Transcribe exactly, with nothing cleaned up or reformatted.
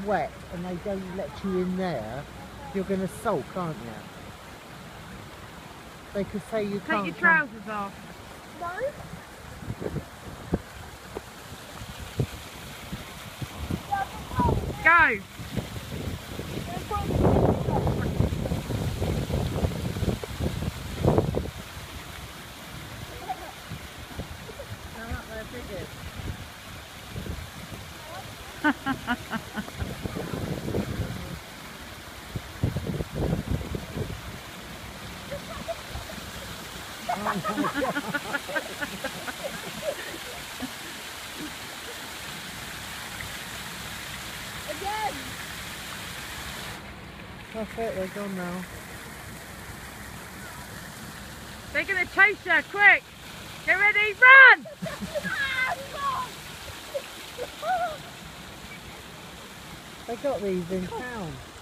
wet and they don't let you in there, you're going to sulk, aren't you? They could say you Take can't your come. trousers off. No. Go! Come up there, Bridget. Again. That's it, they're gone now. They're going to chase her, quick! Get ready, run! They got these in town.